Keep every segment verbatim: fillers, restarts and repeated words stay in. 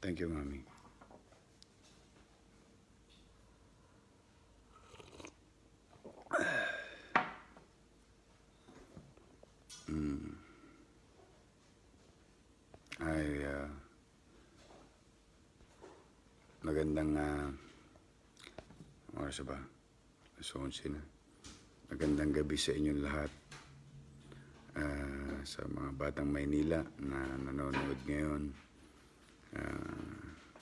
Thank you, Mami. Mm. Ay, uh, magandang uh, oras ba? Alas na. Magandang gabi sa inyong lahat. Uh, sa mga batang Maynila na nanonood ngayon. Uh,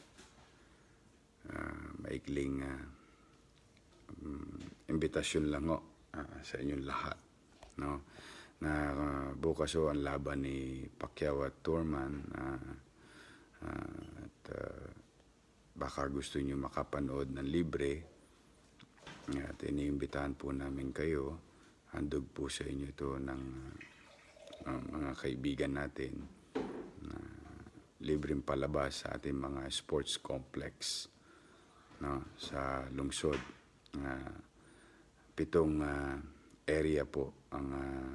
uh, maikling uh, um, imbitasyon lang ho, uh, sa inyong lahat. No? Na uh, bukas ho ang laban ni Pacquiao at Thurman. Uh, uh, at uh, baka gusto nyo makapanood ng libre. At iniimbitahan po namin kayo. Handog po sa inyo ito ng uh, mga kaibigan natin na uh, libreng palabas sa ating mga sports complex, no, sa lungsod. Uh, pitong uh, area po ang uh,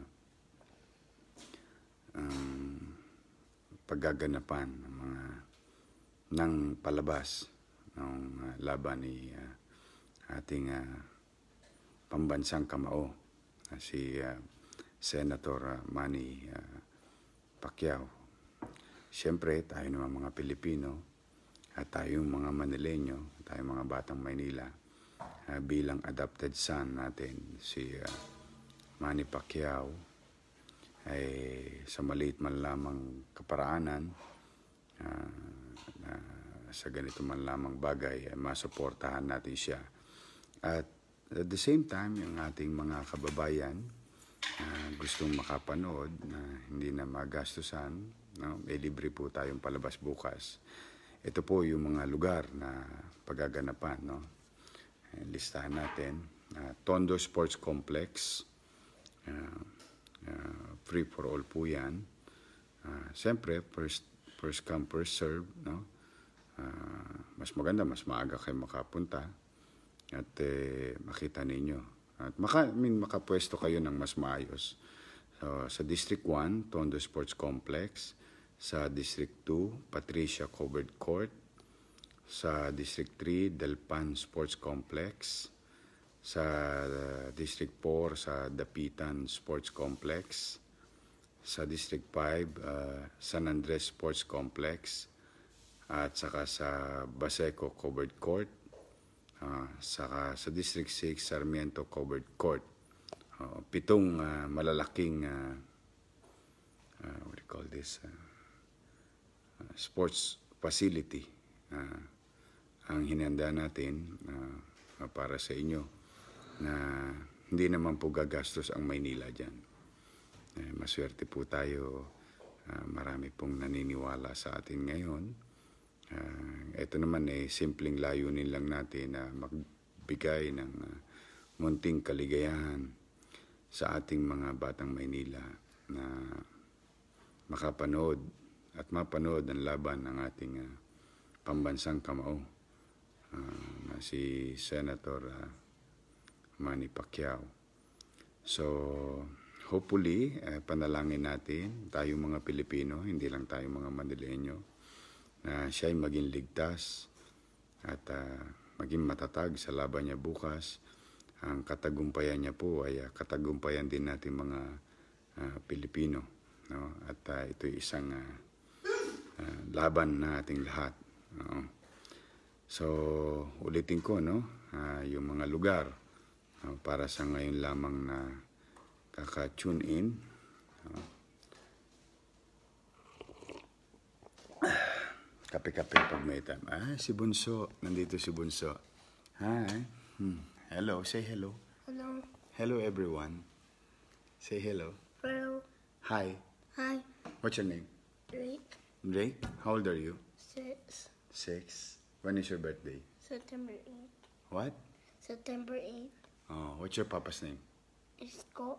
um, paggaganapan ng mga ng palabas ng uh, laban ni uh, ating uh, pambansang kamao, uh, si uh, Senator uh, Manny uh, Pacquiao. Siyempre, tayo naman mga Pilipino at tayong mga Manileño, tayong mga batang Maynila, uh, bilang adopted son natin, si uh, Manny Pacquiao, ay sa maliit man lamang kaparaanan, uh, na sa ganito man lamang bagay, ay masuportahan natin siya. At at the same time, yung ating mga kababayan uh, gustong makapanood na uh, hindi na magastusan, no? May libre po tayong palabas bukas. Ito po yung mga lugar na paggaganapan, no? Listahan natin. Uh, Tondo Sports Complex, uh, uh, free for all po yan. Uh, Siyempre, first, first come, first serve, no? Uh, mas maganda, mas maaga kayo makapunta at eh, makita ninyo. At maka, I mean, makapwesto kayo ng mas maayos. So, sa District one, Tondo Sports Complex. Sa District two, Patricia Covered Court. Sa District three, Delpan Sports Complex. Sa uh, District four, sa Dapitan Sports Complex. Sa District five, uh, San Andres Sports Complex. At saka sa Baseco Covered Court. Uh, saka sa District six, Sarmiento Covered Court. Uh, pitong uh, malalaking uh, uh, what do you call this? Uh, uh, sports facility uh, ang hinanda natin uh, uh, para sa inyo na hindi naman po gagastos ang Maynila dyan. Uh, maswerte po tayo. Uh, marami pong naniniwala sa atin ngayon. Uh, ito naman eh, simpleng layunin lang natin na magbigay ng uh, munting kaligayahan sa ating mga batang Maynila na makapanood at mapanood ang laban ng ating uh, pambansang kamao, uh, na si Senator uh, Manny Pacquiao. So, hopefully, uh, panalangin natin, tayong mga Pilipino, hindi lang tayong mga Manileño, na siya ay maging ligtas at uh, maging matatag sa laban niya bukas. Ang katagumpayan niya po ay uh, katagumpayan din natin mga uh, Pilipino, no? At uh, ito ay isang uh, uh, laban na ating lahat, no? So, ulitin ko, no? Uh, yung mga lugar uh, para sa ngayon lamang na kaka-tune in, no? Kape-kape pag may time. Ah, si Bunso. Nandito si Bunso. Hi. Hmm. Hello. Say hello. Hello. Hello, everyone. Say hello. Hello. Hi. Hi. What's your name? Drake. Drake. How old are you? Six. Six. When is your birthday? September eighth. What? September eighth. Oh, what's your papa's name? Isko.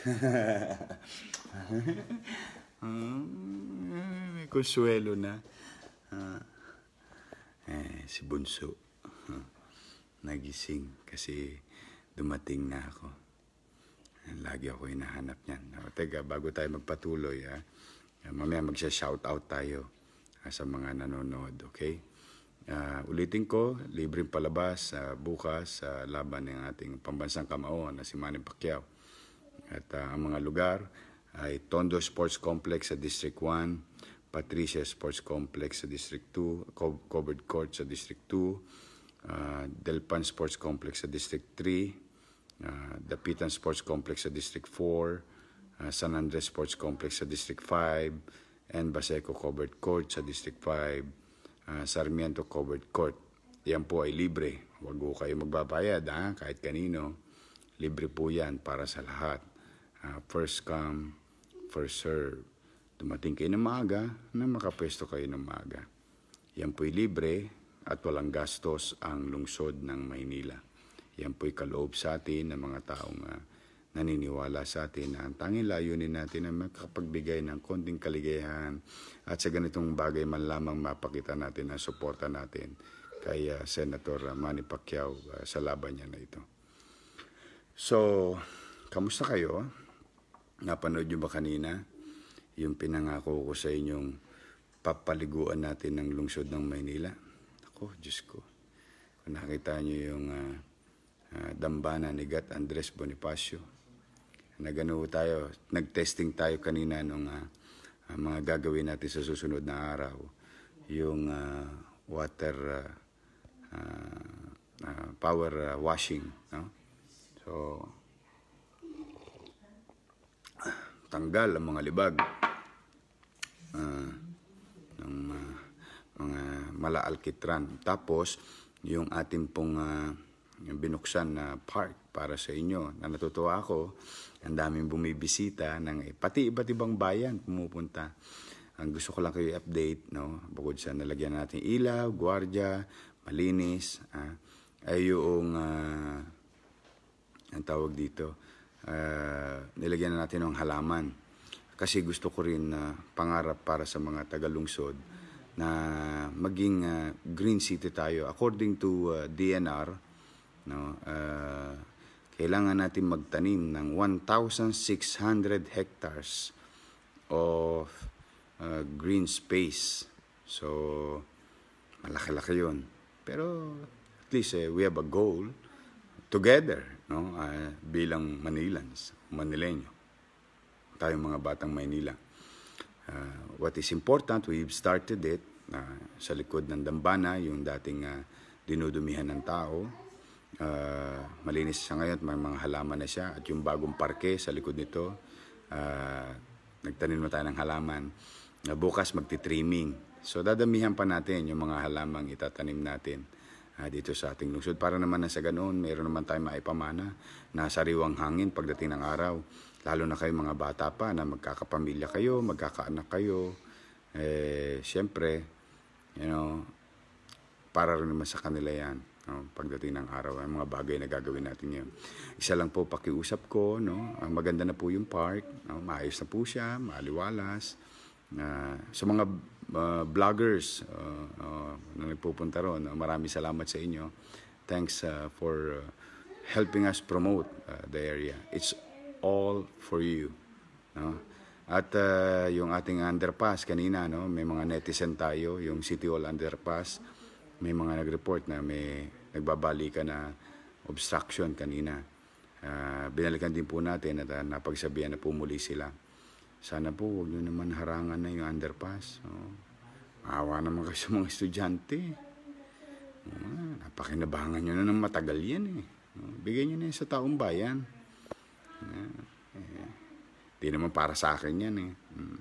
Hmm, may konsuelo na. Uh, eh, si Bunso. Uh, nagising kasi dumating na ako. Lagi ako hinahanap niyan. O, teka, bago tayo magpatuloy, ha? Mamaya magsha-shoutout tayo. uh, sa mga nanonood, okay? Uh, ulitin ko, libreng palabas uh, bukas sa uh, laban ng ating pambansang kamao na si Manny Pacquiao. At uh, ang mga lugar ay Tondo Sports Complex sa District one, Patricia Sports Complex sa District two, Covered Court sa District two, uh, Delpan Sports Complex sa District three, uh, Dapitan Sports Complex sa District four, uh, San Andres Sports Complex sa District five, and Baseco Covered Court sa District five, uh, Sarmiento Covered Court. Yan po ay libre. Huwag po kayo magbabayad, ha? Kahit kanino. Libre po yan para sa lahat. Uh, first come, first serve. Dumating kayo ng maaga, na makapwesto kayo ng maaga. Yan po'y libre at walang gastos ang lungsod ng Maynila. Yan po'y kaloob sa atin ng mga taong uh, naniniwala sa atin na ang tanging layunin natin na makapagbigay ng konting kaligayahan at sa ganitong bagay man lamang mapakita natin ang suporta natin kay uh, Senator Manny Pacquiao uh, sa laban niya na ito. So, kamusta kayo? Napanood nyo ba kanina yung pinangako ko sa inyong papaliguan natin ng lungsod ng Maynila? Ako, Diyos ko. Kung nakita nyo yung uh, uh, dambana ni Gat Andres Bonifacio, nagano tayo, nag-testing tayo kanina nung uh, uh, mga gagawin natin sa susunod na araw. Yung uh, water uh, uh, uh, power uh, washing, no? So, tanggal ang mga libag uh, ng uh, mga mala-alkitran. Tapos, yung ating pong uh, binuksan na park para sa inyo, na natutuwa ako, ang daming bumibisita, ng, pati iba't ibang bayan pumupunta. Ang gusto ko lang kayo i-update, no? Bukod sa nalagyan natin ilaw, gwardiya, malinis, ah, ay yung uh, ang tawag dito, uh, nilagyan na natin ng halaman. Kasi gusto ko rin uh, pangarap para sa mga tagalungsod na maging uh, green city tayo. According to uh, D N R, no, uh, kailangan natin magtanim ng one thousand six hundred hectares of uh, green space. So, malaki-laki yun. Pero at least eh, we have a goal together, no, uh, bilang Manilans, Manileño, tayong mga batang Maynila. Uh, what is important, we've started it uh, sa likod ng dambana, yung dating uh, dinudumihan ng tao. Uh, malinis siya ngayon, may mga halaman na siya. At yung bagong parke sa likod nito, uh, nagtanim na tayo ng halaman. Uh, bukas magti-trimming. So dadamihan pa natin yung mga halamang itatanim natin uh, dito sa ating lungsod. Para naman na sa ganoon, mayroon naman tayong maipamana na sariwang hangin pagdating ng araw. Lalo na kayo mga bata pa na magkakapamilya kayo, magkakaanak kayo. Eh, siyempre, you know, para rin naman sa kanila yan. No, pagdating ng araw, ang mga bagay na gagawin natin ngayon. Isa lang po pakiusap ko, no, ang maganda na po yung park, no, maayos na po siya, maaliwalas. Uh, sa mga uh, vloggers uh, uh, na nagpupunta ron, uh, maraming salamat sa inyo. Thanks uh, for uh, helping us promote uh, the area. It's all for you, no? At uh, yung ating underpass kanina, no, may mga netizen tayo, yung City Hall underpass, may mga nag-report na may nagbabalikan na obstruction kanina. Uh, binalikan din po natin at uh, napagsabihan na pumuli sila. Sana po huwag nyo naman harangan na yung underpass. Oh, maawa naman kayo sa mga estudyante. Uh, napakinabangan nyo na ng matagal yan eh. Uh, bigay nyo na yun sa taong bayan. Uh, eh, di naman para sa akin yan eh. Uh,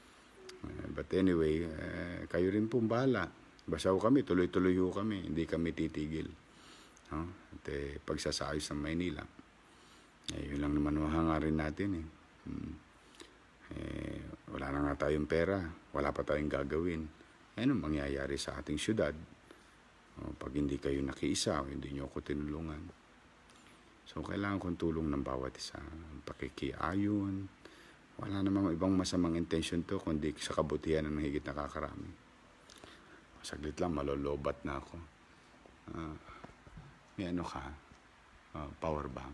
but anyway, uh, kayo rin pong bahala. Basta ho kami, tuloy-tuloy ho kami, hindi kami titigil. No? At eh, pagsasayos ng Maynila, eh, yun lang naman hangarin natin eh. Hmm. Eh, wala na nga tayong pera, wala pa tayong gagawin. Eh, anong mangyayari sa ating syudad? O, pag hindi kayo nakiisa o hindi nyo ako tinulungan. So, kailangan kong tulong ng bawat isa. Pakikiayon. Wala namang ibang masamang intention to, kundi sa kabutihan ng higit nakakarami. Saglit lang, malolobat na ako. Uh, may ano ka? Uh, power bank.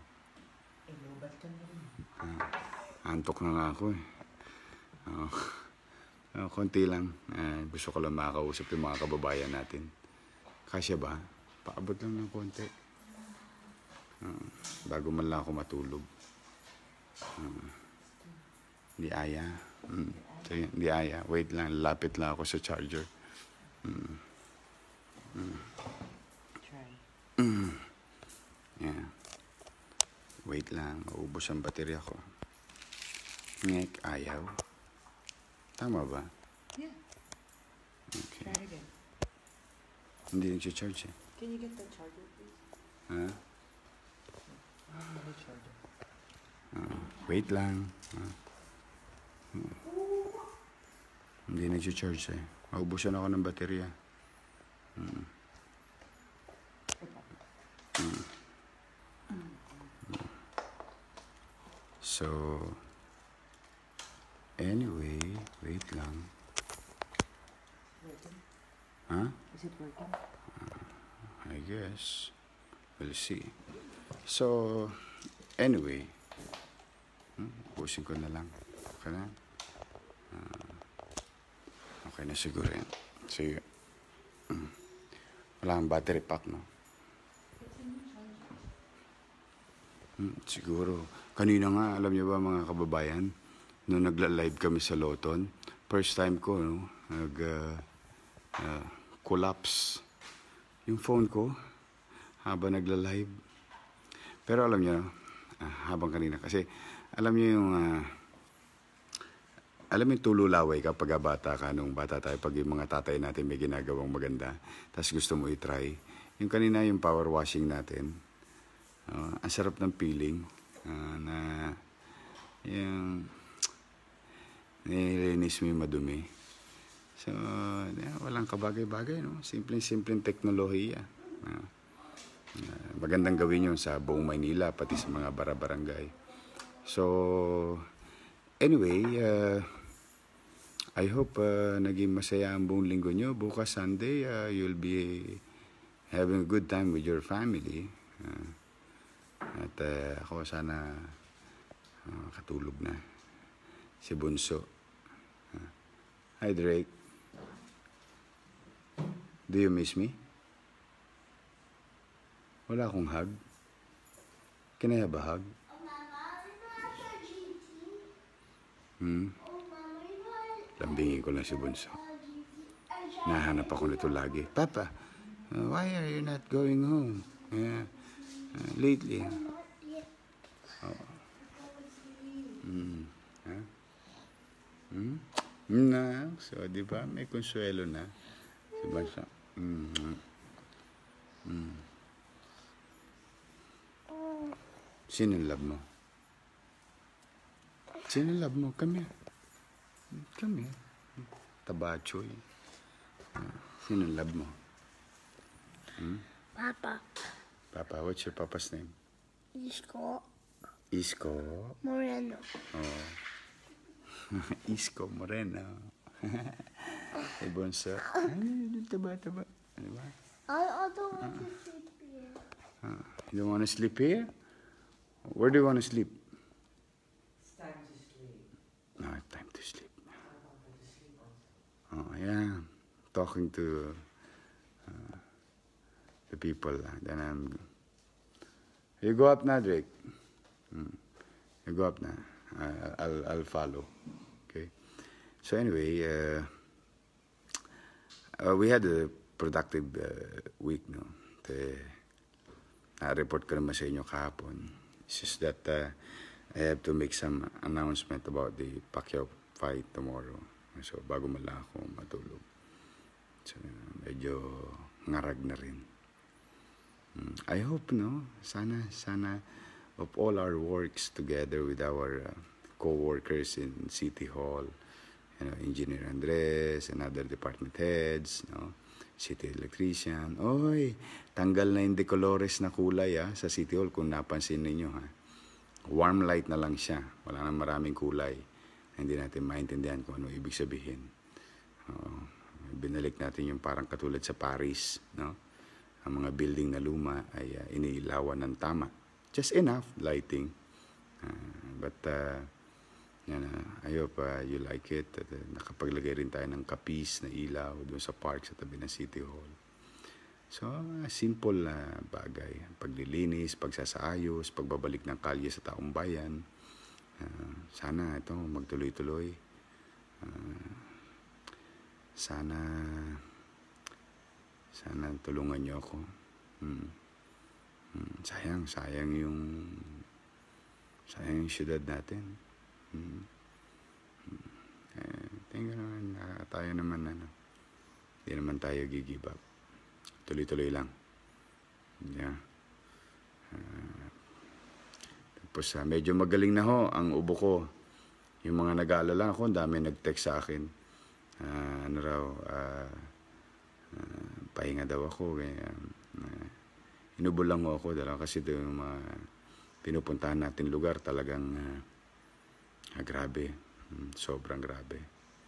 Uh, antok na nga ako eh. Uh, Uh, konti lang. Uh, gusto ko lang makakausap yung mga kababayan natin. Kasya ba? Paabot lang ng konti. Uh, bago man lang ako matulog. Uh, hindi aya. Mm. So, hindi aya. Wait lang. Lapit lang ako sa charger. Mm. Mm. Mm. Yeah. Wait lang. Maubos ang baterya ko. Ngek, ayaw. Tama ba? Yeah. Okay. Try again. Hindi nag-charge eh. Can you get the charger, please? Ha? Oh, the charger. Uh, wait lang. Uh, uh, hindi nag-charge eh. Maubusan ako ng baterya. Mm. Mm. So, anyway, wait lang. Working? Huh? Is it working? I guess. We'll see. So, anyway. Hmm, pusin ko na lang. Okay na? Uh, okay na siguro yan. Sige. Hmm. Wala kang battery pack, no? Hmm, siguro. Kanina nga, alam niyo ba mga kababayan, nung nagla-live kami sa Loton, first time ko, no? Nag, uh, uh, collapse yung phone ko habang nagla-live. Pero alam niyo, uh, habang kanina, kasi alam niyo yung, uh, alam mo yung tululaway kapag bata ka, nung bata tayo, pag yung mga tatay natin may ginagawang maganda, tapos gusto mo i-try. Yung kanina, yung power washing natin, uh, ang sarap ng feeling, uh, na yung nililinis mo yung madumi. So, yeah, walang kabagay-bagay, no? Simpleng-simpleng teknolohiya. Uh, uh, magandang gawin yun sa buong Maynila, pati sa mga bara-barangay. So, anyway, uh, I hope uh, naging masaya ang buong linggo nyo. Bukas Sunday, uh, you'll be having a good time with your family. Uh, at uh, ako sana uh, katulog na. Si Bunso. Uh, hi, Drake. Do you miss me? Wala akong hug. Can I have a hug? Hmm? Lambingin ko lang si Bunso. Nahanap ako nito lagi. Papa, uh, why are you not going home? Yeah. Uh, lately. Oh. Mm. Huh? Hmm? Na, so, di ba? May konsuelo na. Si Bunso. Mm. Mm. Sino love mo? Sino love mo? Come here. Come here. Tabachoy. Uh, sino love mo? Hmm? Papa. Papa, what's your papa's name? Isko Isko. Moreno. Oh. Isko Moreno. Hey, Bunso. Ay, taba, taba. Ano ba? I, I don't want to sleep here. Uh, you don't want to sleep here? Where do you want to sleep? It's time to sleep. No, it's time to sleep. I want to sleep also. Oh, yeah. Talking to uh, the people. Uh, then I'm... You go up now, Drake. Hmm. You go up now. Uh, I'll, I'll follow. Okay? So anyway, uh, uh, we had a productive uh, week, no? The, na-report ko naman sa inyo kahapon. It's just that uh, I have to make some announcement about the Pacquiao fight tomorrow. So, bago man lang ako matulog. So, medyo ngarag na rin. Mm, I hope, no? Sana, sana, of all our works together with our uh, co-workers in City Hall, you know, Engineer Andres and other department heads, no? City Electrician. Oy, tanggal na yung decolores na kulay ah, sa City Hall kung napansin ninyo. Ha? Warm light na lang siya. Wala nang maraming kulay. Hindi natin maintindihan kung ano ibig sabihin. Uh, binalik natin yung parang katulad sa Paris. No? Ang mga building na luma ay uh, iniilawan ng tama. Just enough lighting. Uh, but uh, Yan, uh, I hope uh, you like it. At, uh, nakapaglagay rin tayo ng kapis na ilaw doon sa park sa tabi ng City Hall. So, uh, simple na uh, bagay. Paglilinis, pagsasaayos, pagbabalik ng kalye sa taong bayan. Uh, sana ito magtuloy-tuloy. Uh, sana sana tulungan niyo ako. Hmm. Hmm. Sayang, sayang yung sayang yung syudad natin. Hmm. Hmm. Eh, tingnan naman, uh, tayo naman, ano, hindi naman tayo gigive up. Tuloy-tuloy lang. Yeah. Uh, tapos, uh, medyo magaling na ho ang ubo ko. Yung mga nag-aalala ako, dami nag-text sa akin. Uh, ano raw, uh, uh, pahinga daw ako. Kaya, uh, inubo lang ho ako. Dalawa kasi ito yung mga pinupuntahan natin lugar talagang uh, ah, grabe. Hmm, sobrang grabe.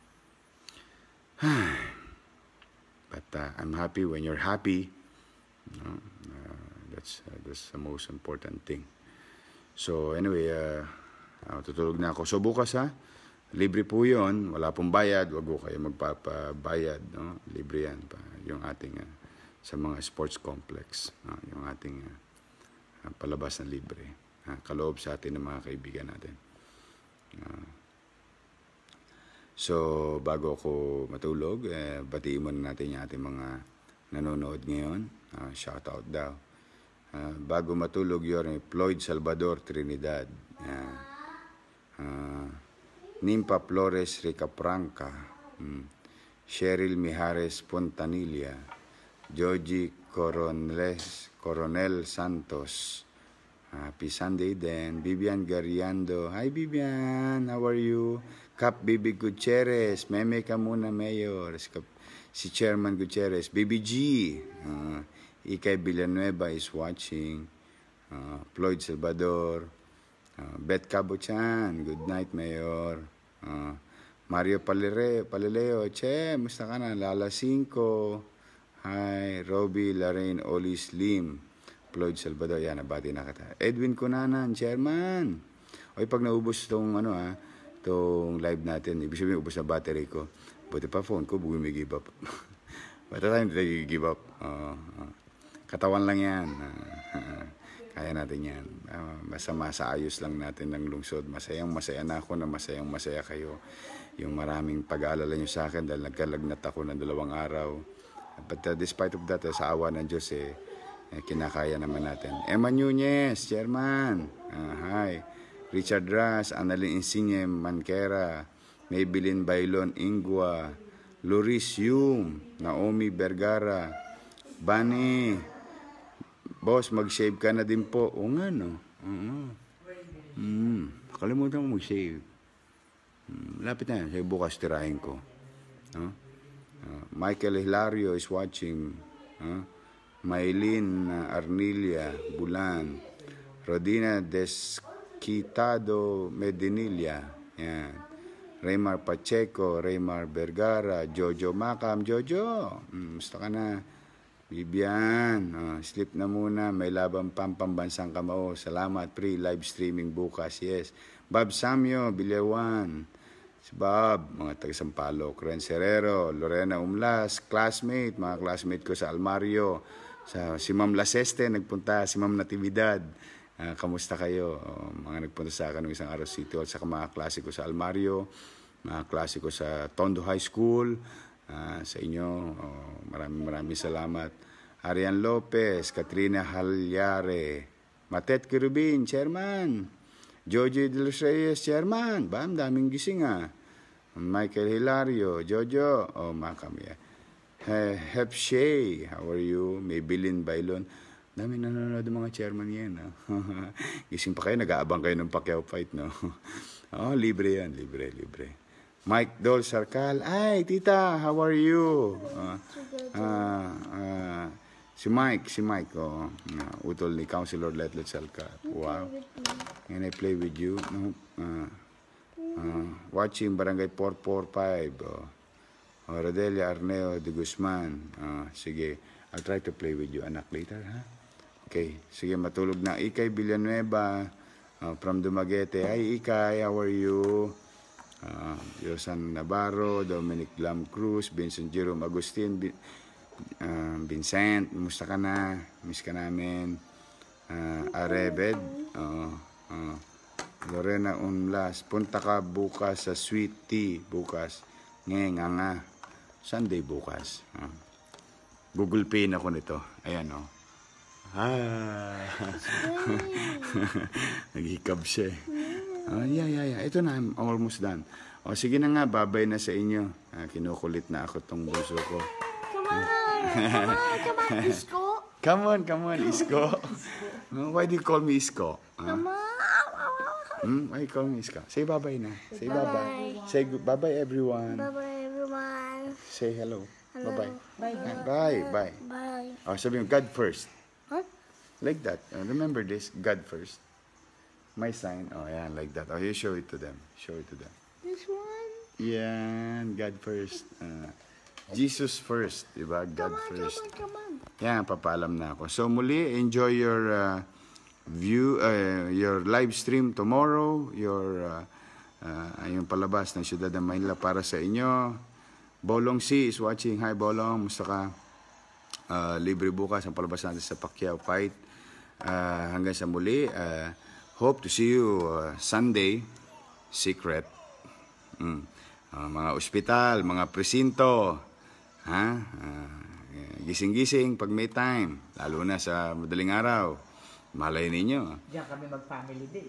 But uh, I'm happy when you're happy. You know, uh, that's, uh, that's the most important thing. So anyway, uh, uh, tutulog na ako. So bukas ha, libre po yun. Wala pong bayad. Wag po kayo magpapabayad. No? Libre yan. Pa, yung ating uh, sa mga sports complex. No? Yung ating uh, palabas na libre. Uh, kaloob sa atin ng mga kaibigan natin. Uh, so bago ako matulog, eh, batiin muna natin yung ating mga nanonood ngayon. Uh, shout out daw. Uh, bago matulog yun, Floyd Salvador Trinidad. Uh, uh, Nimpa Flores Ricapranca. Um, Cheryl Mijares Pontanilla. Georgie Coroneles, Coronel Santos. Happy Sunday then. Vivian Gariando. Hi Vivian, how are you? Cap Bibi Gutierrez. Meme ka muna, Mayor. Si Chairman Gutierrez. B B G. Uh, Ikay Villanueva is watching. Uh, Floyd Salvador. Uh, Beth Cabo-chan. Good night, Mayor. Uh, Mario Palileo. Palileo. Che, musta ka na? Lala Cinco. Hi. Robbie Lorraine Oli Slim. Floyd Salvador. Yan, nabati na kita. Edwin Cunanan, Chairman. Oy, pag naubos itong, ano ha, itong live natin, ibig sabihin, ubos na battery ko. Buti pa phone ko, buwi may give up. Bata tayo hindi tayo give up. Uh, uh, katawan lang yan. Uh, uh, kaya natin yan. Uh, basta masaayos lang natin ng lungsod. Masayang masaya na ako na masayang masaya kayo. Yung maraming pag-aalala nyo sa akin dahil nagkalagnat ako ng dalawang araw. But uh, despite of that, uh, sa awa ng Diyos, eh, eh, kinakaya naman natin. Emma Nunez, Chairman. Uh, hi. Richard Ras, Annalyn Insigne Manquera, Maybelline Bailon Ingua, Loris Yum, Naomi Vergara, Bani, boss, mag-shave ka na din po. O nga, no? Uh-huh. Mm, kalimutan mo mag-shave. Mm, lapit na yan. Say, bukas tirahin ko. Huh? Uh, Michael Hilario is watching. Huh? Maylin uh, Arnilia Bulan, Rodina Desquitado Medinilla, yan. Raymar Pacheco, Raymar Vergara, Jojo Macam, Jojo, mm, musta ka na? Bibian, uh, sleep na muna, may laban pang pambansang kamao. Salamat, pre, live streaming bukas, yes. Bob Samyo, Bilewan, si Bob, mga taga Sampaloc, Ren Serrero, Lorena Umlas, classmate, mga classmate ko sa Almario, sa, si Ma'am Laseste, nagpunta, si Ma'am Natividad, uh, kamusta kayo? Uh, mga nagpunta sa akin ng isang araw City Hall, saka mga klase ko sa Almario, mga klase ko sa Tondo High School, uh, sa inyo, uh, maraming maraming salamat. Arian Lopez, Katrina Halyare, Matet Kirubin, Chairman, Jojo De Los Reyes, Chairman, bam, daming gising ah. Michael Hilario, Jojo, oh, makami. Hep Shay, how are you? Maybelline Bailon. Dami nanonood ng mga chairman yan. No? Gising pa kayo, nag-aabang kayo ng Pacquiao fight, no? Oh, libre yan, libre, libre. Mike Dol Sarkal, ay, tita, how are you? Uh, uh, uh, si Mike, si Mike, oh, uh, utol ni Councilor Letlet Sarkal. Wow. Can I play with you? No? Uh, uh, watching Barangay four four five, oh. Oh, Rodelia Arneo de Guzman. Uh, sige, I'll try to play with you, anak, later, ha? Okay, sige, matulog na. Ikay Villanueva uh, from Dumaguete. Hi, Ikay, how are you? uh, Yosan Navarro, Dominic Lam Cruz, Vincent Jerome Agustin, Bin, uh, Vincent, musta ka na? Miss ka namin. Uh, Arebed, uh, uh, Lorena Unlas, punta ka bukas sa Sweet Tea, bukas. Ngayon nga nga, Sunday bukas. Uh, Google Pay na ko nito. Ayan o. Oh. Ah. Naghikab siya. Oh, yeah, yeah, yeah. Ito na, I'm almost done. O, oh, sige na nga, babay na sa inyo. Ah, kinukulit na ako tong buso ko. Come on, come on, come on, Isko. Come on, come on, Isko. Why do you call me Isko? Ah? Come on. Hmm? Why you call me Isko? Say bye-bye na. Say bye-bye. Bye-bye. Say good- bye-bye, everyone. Bye-bye, everyone. Say hello. Hello. Bye-bye. Bye. Ah, Bye, bye. Bye. Oh, sabi mo, God first. Huh? Like that. Uh, remember this, God first. My sign. Oh, yeah, like that. Oh, you show it to them. Show it to them. This one. Yeah, God first. Uh, Jesus first, diba? God Come on, first. come on, come on. Yan, papaalam na ako. So muli, enjoy your uh, view, uh, your live stream tomorrow, your uh, uh, yung palabas ng Siyudad ng Manila para sa inyo. Bolong C is watching. Hi, Bolong. Musta ka? Uh, libre bukas ang palabas natin sa Pacquiao fight. Uh, hanggang sa muli, uh, hope to see you uh, Sunday. Secret. Mm. Uh, mga ospital, mga presinto. Ha? Uh, gising-gising pag may time. Lalo na sa madaling araw. Malay ninyo. Diyan kami mag-family day.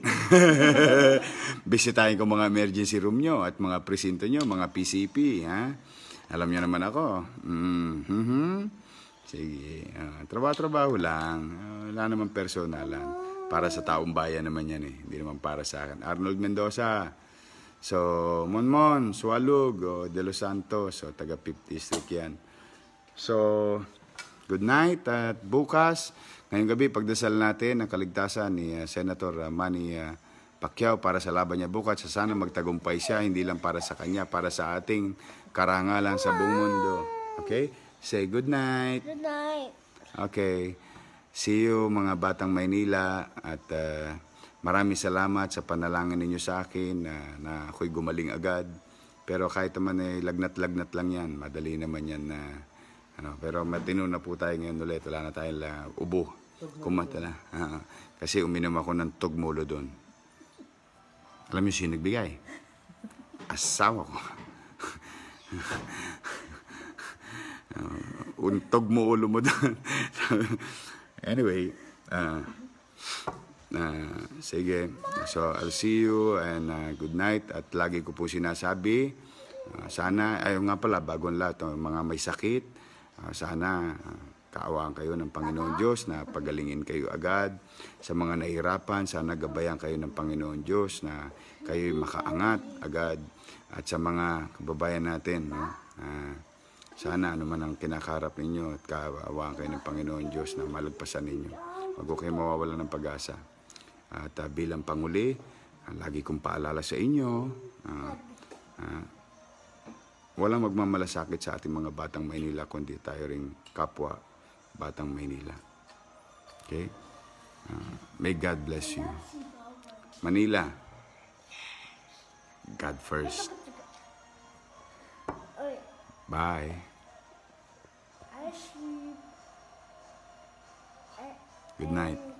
Bisitahin ko mga emergency room nyo at mga presinto nyo, mga P C P. Ha? Alam nyo naman ako. Mm-hmm. Sige. Uh, trabaho-trabaho lang. Uh, wala naman personalan. Para sa taong bayan naman yan eh. Hindi naman para sa akin. Arnold Mendoza. So, Monmon, Sualug, o De Los Santos, o taga fifth District yan. So, good night at bukas, ngayong gabi, pagdasal natin ang kaligtasan ni uh, Senator uh, Manny uh, Pacquiao para sa laban niya bukas. Sana magtagumpay siya, hindi lang para sa kanya, para sa ating karangalan sa buong mundo. Okay? Say good night. Good night. Okay. See you mga Batang Maynila at uh, maraming salamat sa panalangin ninyo sa akin na, na ako'y gumaling agad. Pero kahit naman eh, lagnat-lagnat lang yan. Madali naman yan na ano, pero matino na po tayo ngayon ulit. Wala na tayong la, ubo. Kumanta na. Uh, kasi uminom ako ng tugmulo doon. Alam niyo sino nagbigay? Asawa ko. uh, untog mo ulo mo doon. Anyway, uh, uh, sige. So, I'll see you and uh, good night. At lagi ko po sinasabi, uh, sana, ayaw nga pala, bagong lahat, uh, mga may sakit, uh, sana uh, kaawaan kayo ng Panginoon Diyos na pagalingin kayo agad. Sa mga nahihirapan, sana gabayan kayo ng Panginoon Diyos na kayo'y makaangat agad. At sa mga kababayan natin, no, uh, sana ano man ang kinakaharap ninyo at kaawaan kayo ng Panginoon Diyos na malagpasan ninyo. Huwag ko kayo mawawala ng pag-asa. At uh, bilang Panguli, uh, lagi kong paalala sa inyo, uh, uh, walang magmamalasakit sa ating mga Batang Maynila kundi tayo ring kapwa Batang Maynila. Okay? Uh, may God bless you. Manila, God first. Bye. I sleep. Good night.